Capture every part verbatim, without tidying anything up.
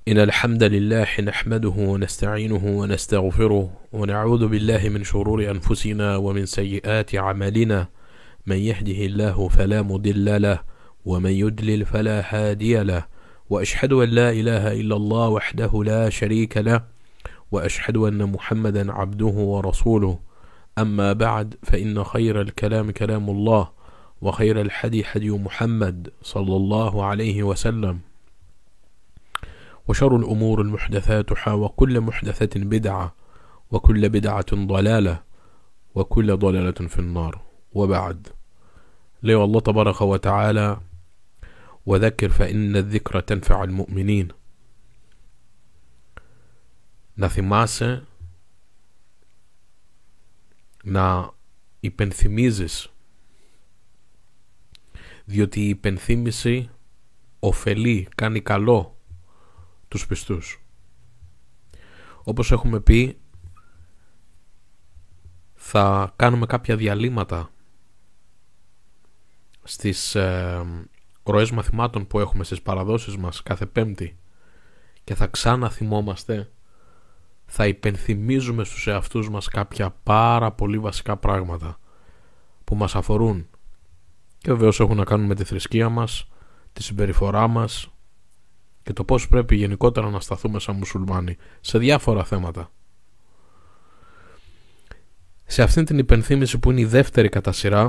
إن الحمد لله نحمده ونستعينه ونستغفره ونعوذ بالله من شرور أنفسنا ومن سيئات أعمالنا. من يهده الله فلا مضل له ومن يضلل فلا هادي له، وأشهد أن لا إله إلا الله وحده لا شريك له، وأشهد أن محمدا عبده ورسوله. أما بعد، فإن خير الكلام كلام الله، وخير الحدي حدي محمد صلى الله عليه وسلم، وشر الأمور المحدثاتها، وكل محدثة بدعة، وكل بدعة ضلالة، وكل ضلالة في النار. وبعد، ليه الله تبارك وتعالى وذكر فإن الذكر تنفع المؤمنين. Να θυμάσαι, να υπενθυμίζεις, διότι η υπενθύμηση ωφελεί, κάνει καλό τους πιστούς. Όπως έχουμε πει, θα κάνουμε κάποια διαλύματα στις ε, ροές μαθημάτων που έχουμε στις παραδόσεις μας κάθε Πέμπτη, και θα ξαναθυμόμαστε, θα υπενθυμίζουμε στους εαυτούς μας κάποια πάρα πολύ βασικά πράγματα που μας αφορούν και βεβαίως έχουν να κάνουν με τη θρησκεία μας, τη συμπεριφορά μας και το πώς πρέπει γενικότερα να σταθούμε σαν μουσουλμάνοι σε διάφορα θέματα. Σε αυτήν την υπενθύμηση, που είναι η δεύτερη κατά σειρά,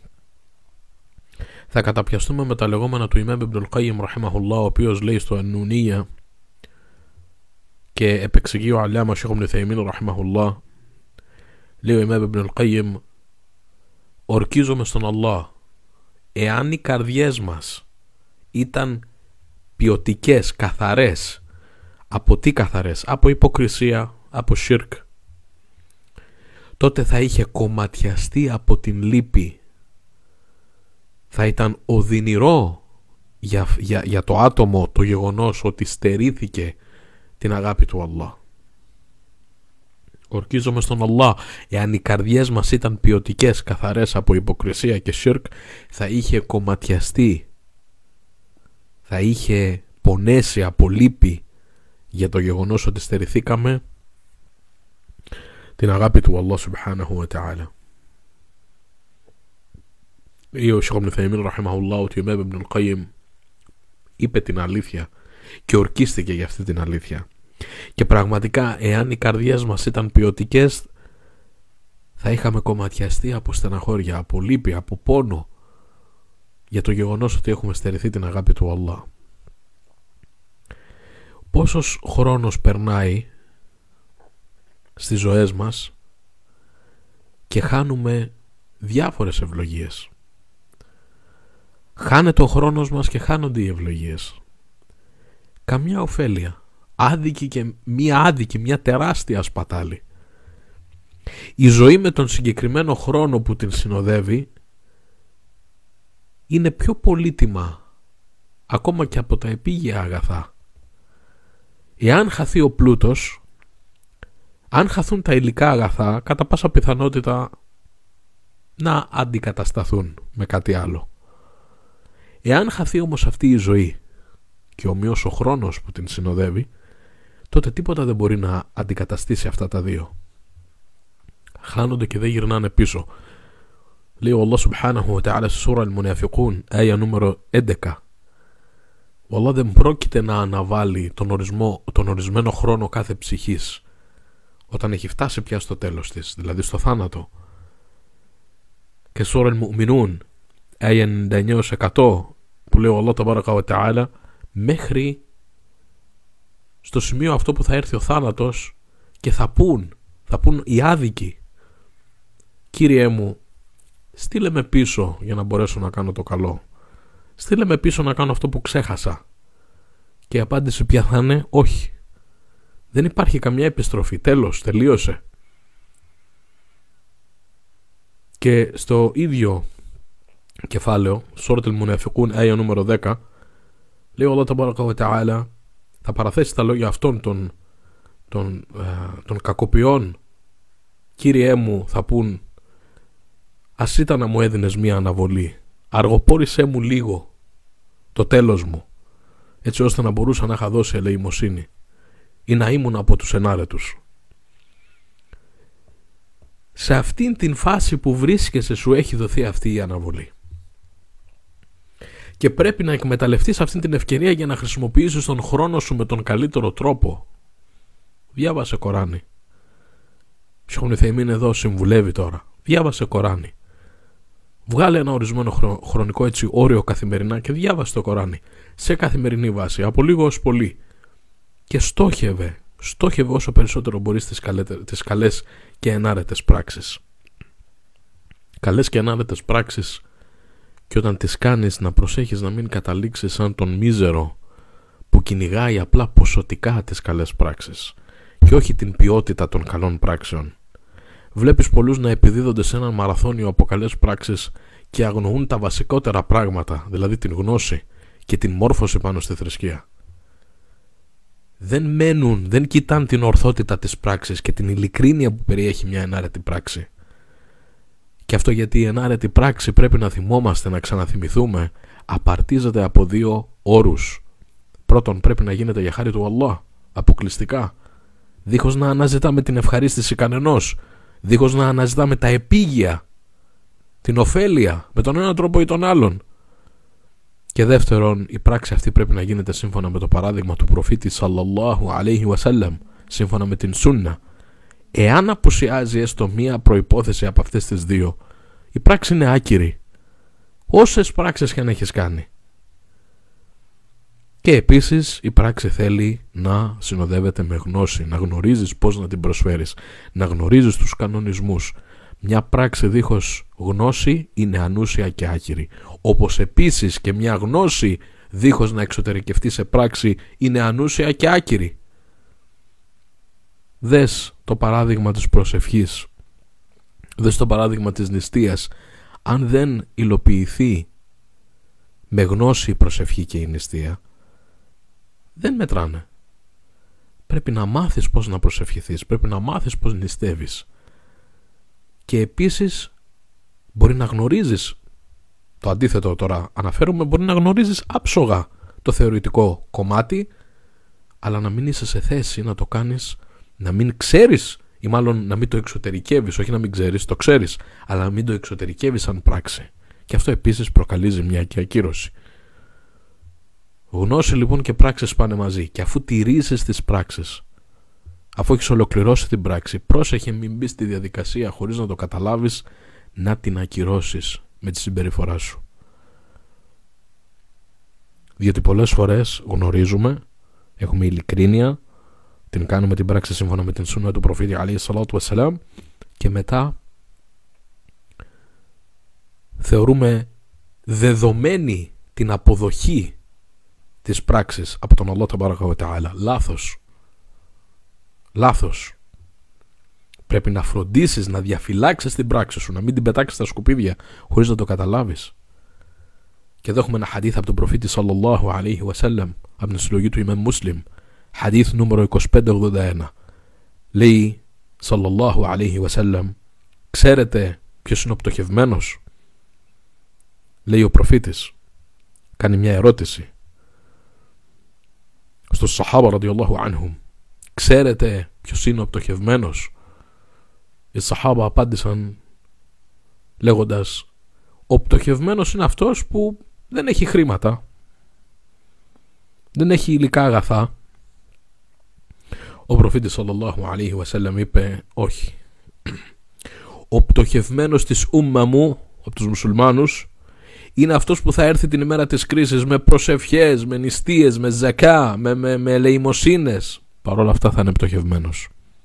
θα καταπιαστούμε με τα λεγόμενα του Ιμάμ Ιμπνουλ Γκάιιμ ραχιμαχουλlah, ο οποίος λέει στο Αννουνία, και επεξηγεί ο Αλάμα Σιχ Ιμπν Ουθαϊμίν ραχιμαχουλlah, λέει ο Ιμάμ Ιμπνουλ Γκάιιμ: ορκίζομαι στον Allah, εάν οι καρδιές μας ήταν ποιοτικές, καθαρές, από τι καθαρές? Από υποκρισία, από σιρκ, τότε θα είχε κομματιαστεί από την λύπη. Θα ήταν οδυνηρό για, για, για το άτομο το γεγονός ότι στερήθηκε την αγάπη του Allah. Ορκίζομαι στον Allah, εάν οι καρδιές μας ήταν ποιοτικές, καθαρές από υποκρισία και σιρκ, θα είχε κομματιαστεί, θα είχε πονέσει από λύπη για το γεγονός ότι στερηθήκαμε την αγάπη του Allah subhanahu wa ta'ala. Ή ο Σιχ Ιμπν Ουθαϊμίν ραχιμαχουλlah ότι ο Ιμάμ Ιμπνουλ Γκάιιμ είπε την αλήθεια και ορκίστηκε για αυτή την αλήθεια. Και πραγματικά, εάν οι καρδιές μας ήταν ποιοτικές, θα είχαμε κομματιαστεί από στεναχώρια, από λύπη, από πόνο για το γεγονός ότι έχουμε στερηθεί την αγάπη του Allah. Πόσος χρόνος περνάει στις ζωές μας και χάνουμε διάφορες ευλογίες. Χάνεται ο χρόνος μας και χάνονται οι ευλογίες. Καμιά ωφέλεια. Άδικη και μία άδικη, μία τεράστια σπατάλη. Η ζωή με τον συγκεκριμένο χρόνο που την συνοδεύει είναι πιο πολύτιμα ακόμα και από τα επίγεια αγαθά. Εάν χαθεί ο πλούτος, αν χαθούν τα υλικά αγαθά, κατά πάσα πιθανότητα να αντικατασταθούν με κάτι άλλο. Εάν χαθεί όμως αυτή η ζωή και ομοίως ο χρόνος που την συνοδεύει, τότε τίποτα δεν μπορεί να αντικαταστήσει αυτά τα δύο. Χάνονται και δεν γυρνάνε πίσω. Λέει ο Allah subhanahu wa ta'ala στη σούρα Al-Munafiqun, άια νούμερο έντεκα: ο Allah δεν πρόκειται να αναβάλει τον, ορισμό, τον ορισμένο χρόνο κάθε ψυχής όταν έχει φτάσει πια στο τέλος της, δηλαδή στο θάνατο. Και σούρα Al-Mu'minun, άια ενενήντα εννιά τοις εκατό, που λέει ο Allah tabaraka wa ta'ala, μέχρι στο σημείο αυτό που θα έρθει ο θάνατος και θα πούν, θα πούν οι άδικοι: Κύριε μου, στείλε με πίσω για να μπορέσω να κάνω το καλό. Στείλε με πίσω να κάνω αυτό που ξέχασα. Και η απάντηση ποια θα είναι? Όχι. Δεν υπάρχει καμιά επιστροφή. Τέλος, τελείωσε. Και στο ίδιο κεφάλαιο, Σούρα Al-Munafiqun, άια νούμερο δέκα, λέει ο Allah tabaraka wa ta'ala, θα παραθέσει τα λόγια αυτών των, των, ε, των κακοποιών. Κύριέ μου, θα πούν, ας ήταν να μου έδινες μία αναβολή, αργοπόρησέ μου λίγο το τέλος μου, έτσι ώστε να μπορούσα να είχα δώσει ελεημοσύνη ή να ήμουν από τους ενάρετους. Σε αυτήν την φάση που βρίσκεσαι σου έχει δοθεί αυτή η αναβολή. Και πρέπει να εκμεταλλευτείς αυτήν την ευκαιρία για να χρησιμοποιήσεις τον χρόνο σου με τον καλύτερο τρόπο. Διάβασε Κοράνι. Σιχούνι Θεϊμίν εδώ συμβουλεύει τώρα. Διάβασε Κοράνι. Βγάλε ένα ορισμένο χρο... χρονικό έτσι όριο καθημερινά και διάβασε το Κοράνι. Σε καθημερινή βάση, από λίγο ως πολύ. Και στόχευε. Στόχευε όσο περισσότερο μπορείς τις, καλέ... τις καλές και ενάρετες πράξεις. Καλές και ενάρετες πράξεις, και όταν τις κάνεις να προσέχεις να μην καταλήξεις σαν τον μίζερο που κυνηγάει απλά ποσοτικά τις καλές πράξεις και όχι την ποιότητα των καλών πράξεων. Βλέπεις πολλούς να επιδίδονται σε ένα μαραθώνιο από καλές πράξεις και αγνοούν τα βασικότερα πράγματα, δηλαδή την γνώση και την μόρφωση πάνω στη θρησκεία. Δεν μένουν, δεν κοιτάν την ορθότητα της πράξης και την ειλικρίνεια που περιέχει μια ενάρετη πράξη. Και αυτό γιατί η ενάρετη πράξη, πρέπει να θυμόμαστε, να ξαναθυμηθούμε, απαρτίζεται από δύο όρους. Πρώτον, πρέπει να γίνεται για χάρη του Allah, αποκλειστικά, δίχως να αναζητάμε την ευχαρίστηση κανενός, δίχως να αναζητάμε τα επίγεια, την ωφέλεια με τον έναν τρόπο ή τον άλλον. Και δεύτερον, η πράξη αυτή πρέπει να γίνεται σύμφωνα με το παράδειγμα του προφήτη σαλλαλλάχου αλέιχι βασέλαμ, σύμφωνα με την Σούννα. Εάν απουσιάζει έστω μία προϋπόθεση από αυτές τις δύο, η πράξη είναι άκυρη, όσες πράξεις και αν έχεις κάνει. Και επίσης η πράξη θέλει να συνοδεύεται με γνώση, να γνωρίζεις πώς να την προσφέρεις, να γνωρίζεις τους κανονισμούς. Μια πράξη δίχως γνώση είναι ανούσια και άκυρη, όπως επίσης και μια γνώση δίχως να εξωτερικευτεί σε πράξη είναι ανούσια και άκυρη. Δες το παράδειγμα της προσευχής, δες το παράδειγμα της νηστείας. Αν δεν υλοποιηθεί με γνώση η προσευχή και η νηστεία, δεν μετράνε. Πρέπει να μάθεις πώς να προσευχηθείς, πρέπει να μάθεις πώς νηστεύεις. Και επίσης μπορεί να γνωρίζεις, το αντίθετο τώρα αναφέρομαι, μπορεί να γνωρίζεις άψογα το θεωρητικό κομμάτι, αλλά να μην είσαι σε θέση να το κάνεις, να μην ξέρεις ή μάλλον να μην το εξωτερικεύεις, όχι να μην ξέρεις, το ξέρεις, αλλά να μην το εξωτερικεύεις σαν πράξη. Και αυτό επίσης προκαλεί ζημιά και ακύρωση. Γνώση λοιπόν και πράξεις πάνε μαζί, και αφού τηρήσεις τις πράξεις, αφού έχεις ολοκληρώσει την πράξη, πρόσεχε μην μπεις στη διαδικασία χωρίς να το καταλάβεις να την ακυρώσεις με τη συμπεριφορά σου. Διότι πολλές φορές γνωρίζουμε, έχουμε ειλικρίνεια, την κάνουμε την πράξη σύμφωνα με την Σούννα του προφήτη αλέιχι σαλάτου βασσαλάμ, και μετά θεωρούμε δεδομένη την αποδοχή της πράξης από τον Allah ταμπάρακα βα ταάλα. Λάθος. Λάθος. Πρέπει να φροντίσεις να διαφυλάξεις την πράξη σου, να μην την πετάξεις στα σκουπίδια χωρίς να το καταλάβεις. Και εδώ έχουμε ένα χαδίθ από τον προφήτη σαλλαλλάχου αλέιχι βασσαλάμ, από την συλλογή του Ιμάμ Μουσλιμ, χαδίθ νούμερο είκοσι πέντε ογδόντα ένα. Λέει σαλλαλλάχου αλέιχι βασσαλάμ, ξέρετε ποιος είναι ο πτωχευμένος? Λέει ο προφήτης, κάνει μια ερώτηση στους Σαχάμπα ραδιαλλάχου ανχουμ, ξέρετε ποιος είναι ο πτωχευμένος? Οι Σαχάμπα απάντησαν λέγοντας, ο πτωχευμένος είναι αυτός που δεν έχει χρήματα, δεν έχει υλικά αγαθά. Ο προφήτης σαλλαλλάχου αλέιχι βασσαλάμ είπε, όχι, ο πτωχευμένος της ούμμα μου, από τους μουσουλμάνους, είναι αυτός που θα έρθει την ημέρα της κρίσης με προσευχές, με νηστείες, με ζακά, με, με, με ελεημοσύνες. Παρ' όλα αυτά θα είναι πτωχευμένος.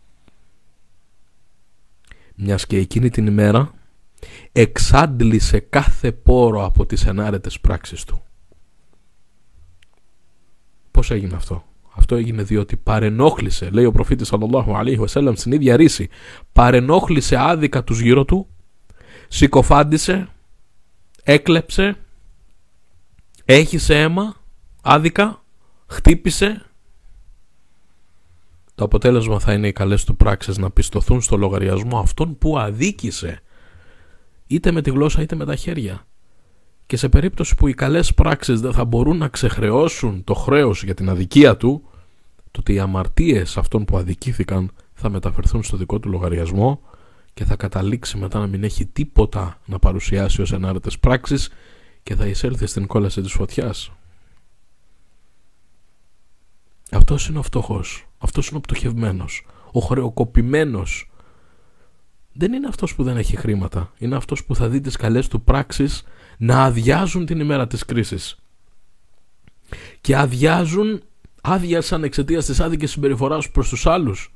Μιας και εκείνη την ημέρα εξάντλησε κάθε πόρο από τις ενάρετες πράξεις του. Πώς έγινε αυτό? Αυτό έγινε διότι παρενόχλησε, λέει ο προφήτης σαλλαλλάχου αλέιχι βασσαλάμ στην ίδια ρίση, παρενόχλησε άδικα τους γύρω του, συκοφάντησε, έκλεψε, έχισε αίμα άδικα, χτύπησε. Το αποτέλεσμα θα είναι οι καλές του πράξεις να πιστωθούν στο λογαριασμό αυτόν που αδίκησε, είτε με τη γλώσσα είτε με τα χέρια. Και σε περίπτωση που οι καλές πράξεις δεν θα μπορούν να ξεχρεώσουν το χρέος για την αδικία του, τότε οι αμαρτίες αυτών που αδικήθηκαν θα μεταφερθούν στο δικό του λογαριασμό και θα καταλήξει μετά να μην έχει τίποτα να παρουσιάσει ως ενάρετες πράξεις και θα εισέλθει στην κόλαση της φωτιάς. Αυτός είναι ο φτωχός, αυτός είναι ο πτωχευμένος, ο χρεοκοπημένος. Δεν είναι αυτός που δεν έχει χρήματα, είναι αυτός που θα δει τις καλές του πράξεις να αδειάζουν την ημέρα της κρίσης. Και αδειάζουν, άδειασαν εξαιτίας της άδικης συμπεριφοράς προς τους άλλους.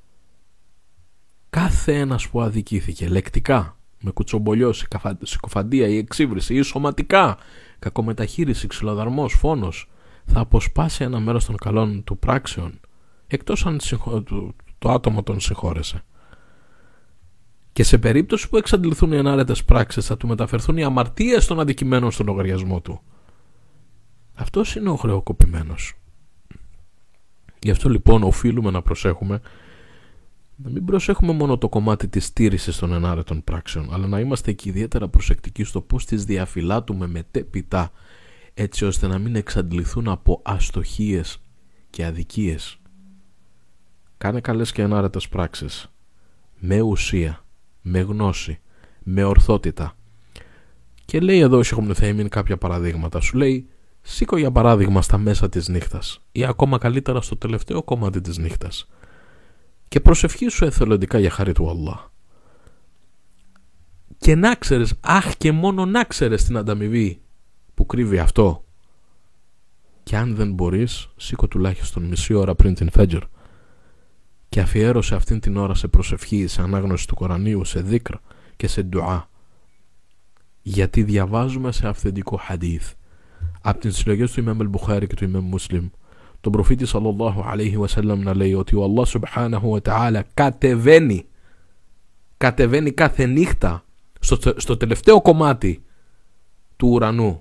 Κάθε ένας που αδικήθηκε λεκτικά, με κουτσομπολιός, συκοφαντία ή εξύβριση ή σωματικά, κακομεταχείριση, ξυλοδαρμός, φόνος, θα αποσπάσει ένα μέρος των καλών του πράξεων, εκτός αν το άτομο τον συγχώρεσε. Και σε περίπτωση που εξαντληθούν οι ενάρετες πράξεις, θα του μεταφερθούν οι αμαρτίες των αδικημένων στο λογαριασμό του. Αυτός είναι ο χρεοκοπημένος. Γι' αυτό λοιπόν οφείλουμε να προσέχουμε, να μην προσέχουμε μόνο το κομμάτι της στήρησης των ενάρετων πράξεων, αλλά να είμαστε και ιδιαίτερα προσεκτικοί στο πώς τις διαφυλάτουμε μετέπειτα, έτσι ώστε να μην εξαντληθούν από αστοχίες και αδικίες. Κάνε καλές και ενάρετες πράξεις, με ουσία, με γνώση, με ορθότητα. Και λέει εδώ ο Σιχ Ιμπν Ουθαϊμίν κάποια παραδείγματα. Σου λέει, σήκω για παράδειγμα στα μέσα της νύχτας ή ακόμα καλύτερα στο τελευταίο κομμάτι της νύχτας και προσευχήσου εθελοντικά για χάρη του Allah. Και να ξέρεις, αχ και μόνο να ξέρεις την ανταμοιβή που κρύβει αυτό. Και αν δεν μπορείς, σήκω τουλάχιστον μισή ώρα πριν την Φέτζερ και αφιέρωσε αυτήν την ώρα σε προσευχή, σε ανάγνωση του Κορανίου, σε δίκρ και σε ντουά. Γιατί διαβάζουμε σε αυθεντικό χαδίθ από τις συλλογές του Ιμάμ Αλ-Μπουχάρι και του Ιμάμ Μουσλιμ τον προφήτη σαλλαλλάχου αλaihi wasallam να λέει ότι ο Allah subhanahu wa ta'ala κατεβαίνει κατεβαίνει κάθε νύχτα στο, στο τελευταίο κομμάτι του ουρανού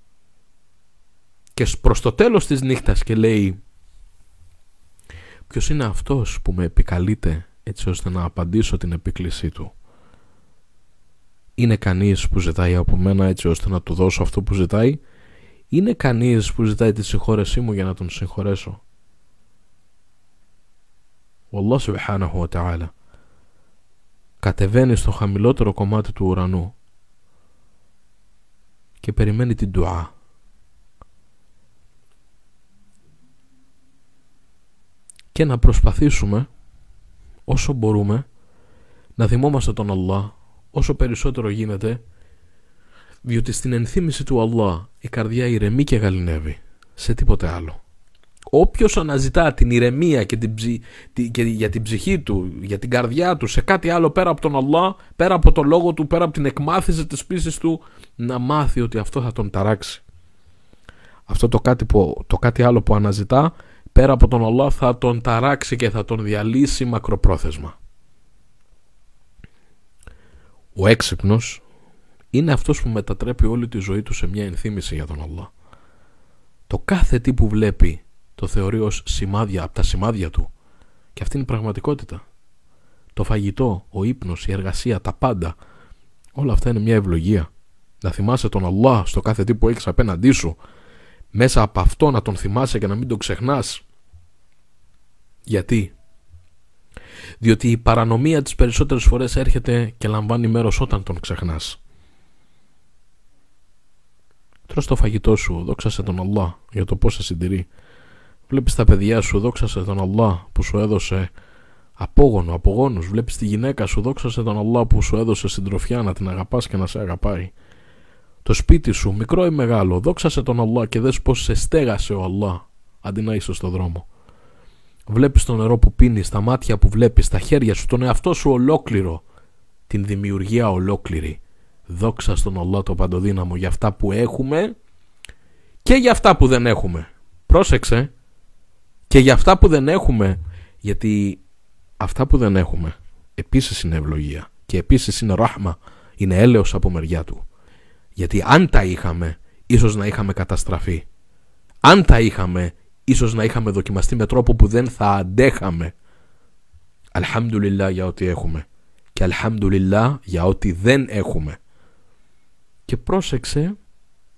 και προς το τέλος της νύχτας και λέει, ποιος είναι αυτός που με επικαλείται έτσι ώστε να απαντήσω την επίκλησή του? Είναι κανείς που ζητάει από μένα έτσι ώστε να του δώσω αυτό που ζητάει? Είναι κανείς που ζητάει τη συγχώρεσή μου για να τον συγχωρέσω? Ο Allah subhanahu wa ta'ala κατεβαίνει στο χαμηλότερο κομμάτι του ουρανού και περιμένει την ντουά. Και να προσπαθήσουμε όσο μπορούμε να θυμόμαστε τον Allah όσο περισσότερο γίνεται, διότι στην ενθύμηση του Allah η καρδιά ηρεμεί και γαληνεύει, σε τίποτε άλλο. Όποιος αναζητά την ηρεμία και, την ψη... και για την ψυχή του, για την καρδιά του, σε κάτι άλλο πέρα από τον Allah, πέρα από τον λόγο του, πέρα από την εκμάθηση της πίστης του, να μάθει ότι αυτό θα τον ταράξει. Αυτό το κάτι, που... το κάτι άλλο που αναζητά πέρα από τον Allah θα τον ταράξει και θα τον διαλύσει μακροπρόθεσμα. Ο έξυπνος είναι αυτός που μετατρέπει όλη τη ζωή του σε μια ενθύμηση για τον Allah. Το κάθε τι που βλέπει το θεωρεί ως σημάδια από τα σημάδια του. Και αυτή είναι η πραγματικότητα. Το φαγητό, ο ύπνος, η εργασία, τα πάντα, όλα αυτά είναι μια ευλογία. Να θυμάσαι τον Allah στο κάθε τι που έχεις απέναντί σου, μέσα από αυτό να τον θυμάσαι και να μην τον ξεχνάς. Γιατί? Διότι η παρανομία τις περισσότερες φορές έρχεται και λαμβάνει μέρος όταν τον ξεχνάς. Τρως το φαγητό σου, δόξασε τον Allah για το πώς σε συντηρεί. Βλέπεις τα παιδιά σου, δόξασε τον Allah που σου έδωσε απόγονο, απογόνους. Βλέπεις τη γυναίκα σου, δόξασε τον Allah που σου έδωσε συντροφιά να την αγαπάς και να σε αγαπάει. Το σπίτι σου, μικρό ή μεγάλο, δόξασε τον Allah και δες πως σε στέγασε ο Allah αντί να είσαι στον δρόμο. Βλέπεις το νερό που πίνεις, τα μάτια που βλέπεις, τα χέρια σου, τον εαυτό σου ολόκληρο, την δημιουργία ολόκληρη. Δόξα στον Allah το παντοδύναμο για αυτά που έχουμε και για αυτά που δεν έχουμε. Πρόσεξε, και για αυτά που δεν έχουμε, γιατί αυτά που δεν έχουμε επίσης είναι ευλογία και επίσης είναι ράχμα, είναι έλεος από μεριά του. Γιατί αν τα είχαμε, ίσως να είχαμε καταστραφεί. Αν τα είχαμε, ίσως να είχαμε δοκιμαστεί με τρόπο που δεν θα αντέχαμε. Αλχαμδουλιλlah για ό,τι έχουμε και αλχαμδουλιλlah για ό,τι δεν έχουμε. Και πρόσεξε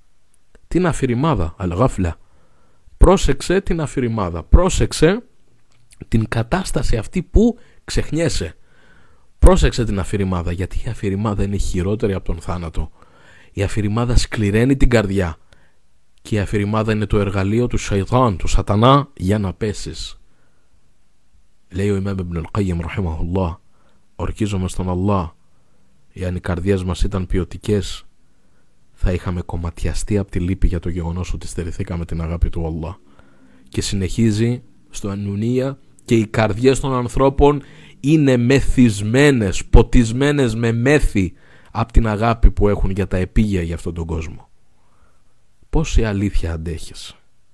την αφηρημάδα, αλγάφλα. Πρόσεξε την αφηρημάδα, πρόσεξε την κατάσταση αυτή που ξεχνιέσαι. Πρόσεξε την αφηρημάδα, γιατί η αφηρημάδα είναι χειρότερη από τον θάνατο. Η αφηρημάδα σκληραίνει την καρδιά και η αφηρημάδα είναι το εργαλείο του σαϊτάν, του σατανά, για να πέσεις. Λέει ο Ιμάμ Ιμπν Αλ-Qayyim ραχιμαχουλlah, ορκίζομαι στον Allah, εάν οι καρδιές μας ήταν ποιοτικές, θα είχαμε κομματιαστεί από τη λύπη για το γεγονός ότι στερηθήκαμε την αγάπη του Allah. Και συνεχίζει στο Ανουνία, και οι καρδιές των ανθρώπων είναι μεθυσμένες, ποτισμένες με μέθη από την αγάπη που έχουν για τα επίγεια για αυτόν τον κόσμο. Πόση αλήθεια αντέχεις?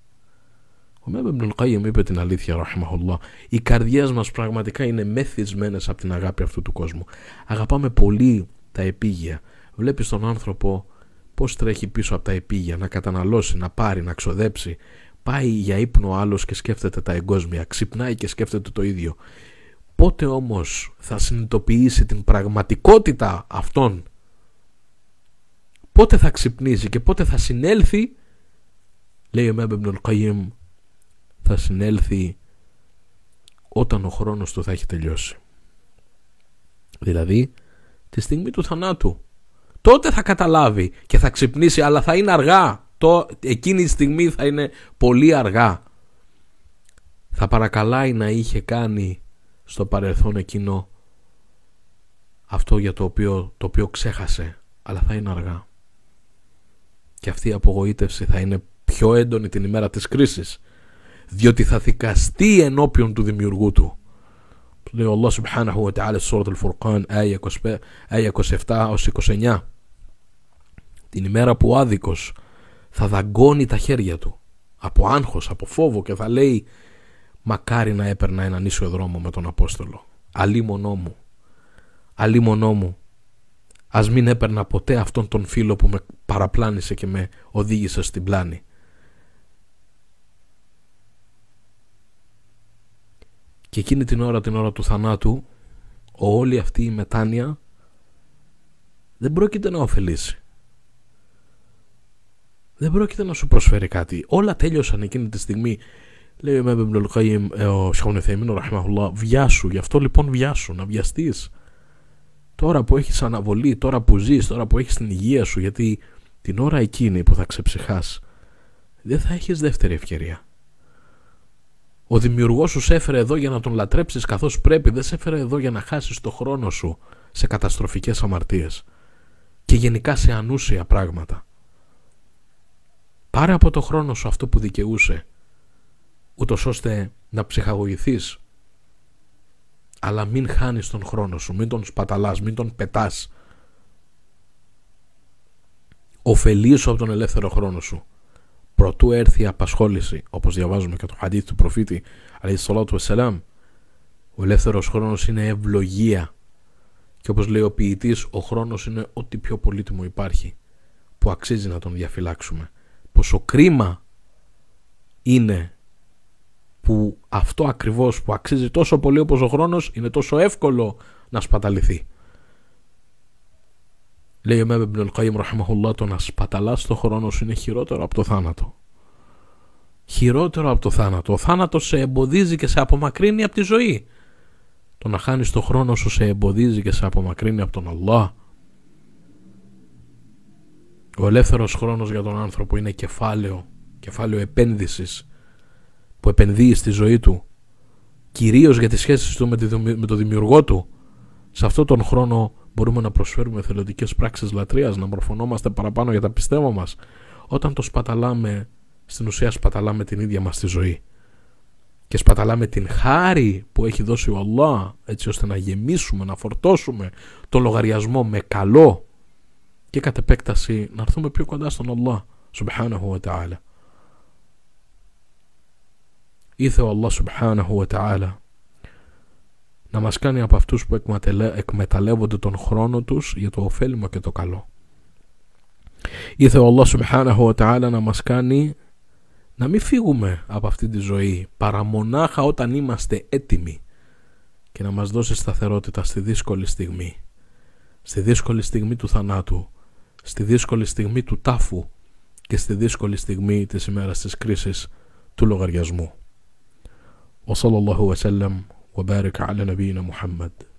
Ο Ιμάμ Ιμπν Αλ-Qayyim είπε την αλήθεια ραχιμαχουλlah. Οι καρδιές μας πραγματικά είναι μεθυσμένες από την αγάπη αυτού του κόσμου. Αγαπάμε πολύ τα επίγεια. Βλέπεις τον άνθρωπο πώς τρέχει πίσω από τα επίγεια, να καταναλώσει, να πάρει, να ξοδέψει. Πάει για ύπνο άλλος και σκέφτεται τα εγκόσμια, ξυπνάει και σκέφτεται το ίδιο. Πότε όμως θα συνειδητοποιήσει την πραγματικότητα αυτών? Πότε θα ξυπνήσει και πότε θα συνέλθει? Λέει ο Ιμάμ Ιμπν Αλ-Qayyim, θα συνέλθει όταν ο χρόνος του θα έχει τελειώσει. Δηλαδή τη στιγμή του θανάτου. Τότε θα καταλάβει και θα ξυπνήσει, αλλά θα είναι αργά. Το, εκείνη τη στιγμή θα είναι πολύ αργά. Θα παρακαλάει να είχε κάνει στο παρελθόν εκείνο αυτό για το οποίο, το οποίο ξέχασε, αλλά θα είναι αργά. Και αυτή η απογοήτευση θα είναι πιο έντονη την ημέρα της κρίσης, διότι θα δικαστεί ενώπιον του δημιουργού του. Λέει ο Allah subhanahu wa ta'ala στη Σούρα Al-Furqan, άια είκοσι επτά έως είκοσι εννιά, την ημέρα που ο άδικος θα δαγκώνει τα χέρια του από άγχος, από φόβο, και θα λέει, μακάρι να έπαιρνα έναν ίσιο δρόμο με τον Απόστολο. Αλίμονό μου, αλίμονό μου, ας μην έπαιρνα ποτέ αυτόν τον φίλο που με παραπλάνησε και με οδήγησε στην πλάνη. Και εκείνη την ώρα, την ώρα του θανάτου, όλη αυτή η μετάνοια δεν πρόκειται να ωφελήσει. Δεν πρόκειται να σου προσφέρει κάτι. Όλα τέλειωσαν εκείνη τη στιγμή. Λέει ο Ιμάμ Ιμπν Αλ-Qayyim, ο Σιχ Ουθαϊμίν ραχιμαχουλlah, βιάσου. Γι' αυτό λοιπόν βιάσου, να βιαστείς. Τώρα που έχεις αναβολή, τώρα που ζεις, τώρα που έχεις την υγεία σου, γιατί την ώρα εκείνη που θα ξεψυχάς δεν θα έχεις δεύτερη ευκαιρία. Ο δημιουργός σου σε έφερε εδώ για να τον λατρέψεις καθώς πρέπει, δεν σε έφερε εδώ για να χάσεις το χρόνο σου σε καταστροφικές αμαρτίες και γενικά σε ανούσια πράγματα. Πάρε από το χρόνο σου αυτό που δικαιούσε, ούτως ώστε να ψυχαγωγηθείς, αλλά μην χάνεις τον χρόνο σου, μην τον σπαταλάς, μην τον πετάς. Ωφελήσου από τον ελεύθερο χρόνο σου. Προτού έρθει η απασχόληση, όπως διαβάζουμε και το χαδίθ του προφήτη αλaihi salatu wassalam, ο ελεύθερος χρόνος είναι ευλογία. Και όπως λέει ο ποιητής, ο χρόνος είναι ό,τι πιο πολύτιμο υπάρχει, που αξίζει να τον διαφυλάξουμε. Πόσο κρίμα είναι που αυτό ακριβώς που αξίζει τόσο πολύ όπως ο χρόνος είναι τόσο εύκολο να σπαταληθεί. Λέει ο Ιμάμ Ιμπν Αλ-Qayyim ραχιμαχουλlah, το να σπαταλάς το χρόνο σου είναι χειρότερο από το θάνατο. Χειρότερο από το θάνατο. Ο θάνατος σε εμποδίζει και σε απομακρύνει από τη ζωή. Το να χάνεις το χρόνο σου σε εμποδίζει και σε απομακρύνει από τον Allah. Ο ελεύθερος χρόνος για τον άνθρωπο είναι κεφάλαιο, κεφάλαιο επένδυσης που επενδύει στη ζωή του, κυρίως για τις σχέσεις του με το δημιουργό του. Σε αυτόν τον χρόνο μπορούμε να προσφέρουμε εθελοντικές πράξεις λατρείας, να μορφωνόμαστε παραπάνω για τα πιστεύω μας. Όταν το σπαταλάμε, στην ουσία σπαταλάμε την ίδια μας τη ζωή και σπαταλάμε την χάρη που έχει δώσει ο Allah, έτσι ώστε να γεμίσουμε, να φορτώσουμε το λογαριασμό με καλό και κατ' επέκταση να έρθουμε πιο κοντά στον Allah subhanahu wa ta'ala. Ήθε ο Allah subhanahu wa ta'ala να μας κάνει από αυτούς που εκμεταλλεύονται τον χρόνο τους για το ωφέλιμο και το καλό. Ήθε ο Allah subhanahu wa ta'ala να μας κάνει να μην φύγουμε από αυτή τη ζωή παρά μονάχα όταν είμαστε έτοιμοι, και να μας δώσει σταθερότητα στη δύσκολη στιγμή, στη δύσκολη στιγμή του θανάτου, στη δύσκολη στιγμή του τάφου και στη δύσκολη στιγμή της ημέρας της κρίσης του λογαριασμού. Wa sallallahu wa sallam wa baraka ala nabiyyina Muhammad.